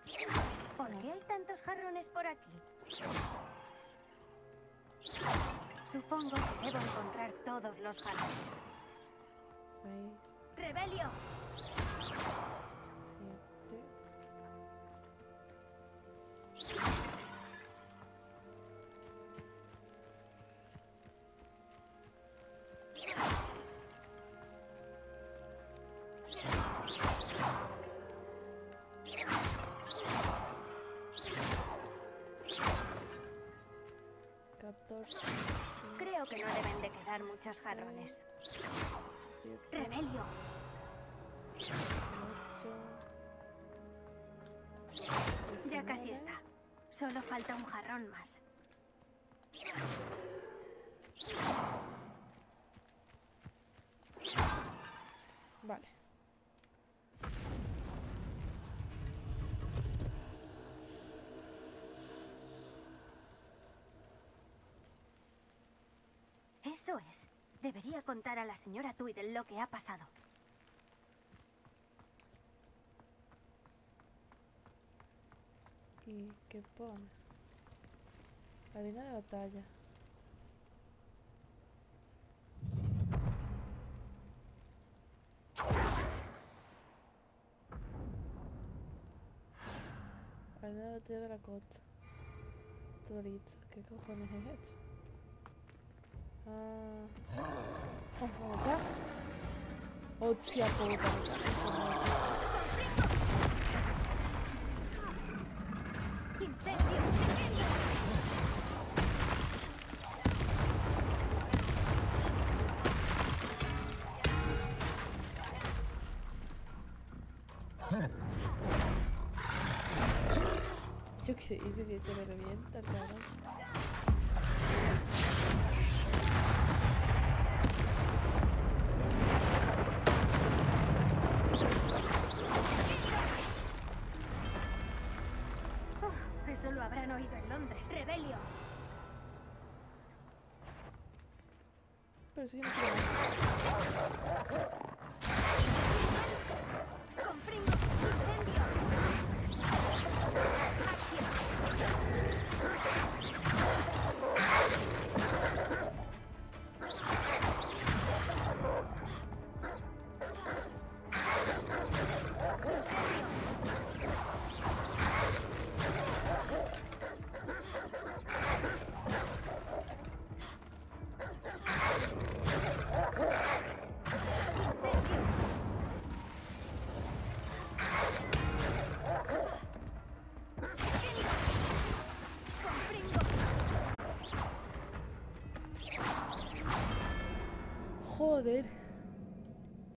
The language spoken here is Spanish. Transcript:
¿Por qué hay tantos jarrones por aquí? Supongo que debo encontrar todos los jarrones. 6, ¡Rebelio! 7. Creo que no deben de quedar muchos jarrones. 17, ¡Rebelio! 18. Ya casi está. Solo falta un jarrón más. Vale. Eso es. Debería contar a la señora Tweedle lo que ha pasado. ¿Y qué pone? Arena de batalla. Arena de batalla de la costa. Todo listo. ¿Qué cojones es esto? Ah. Oh, ¿dónde está? Hostia puta. ¡Incendio! Yo qué sé, que te lo revienta, claro. Oh, eso lo habrán oído en Londres. ¡Rebelio! Pero si yo no quiero. ¡Confringo! ¡Incendio! Joder.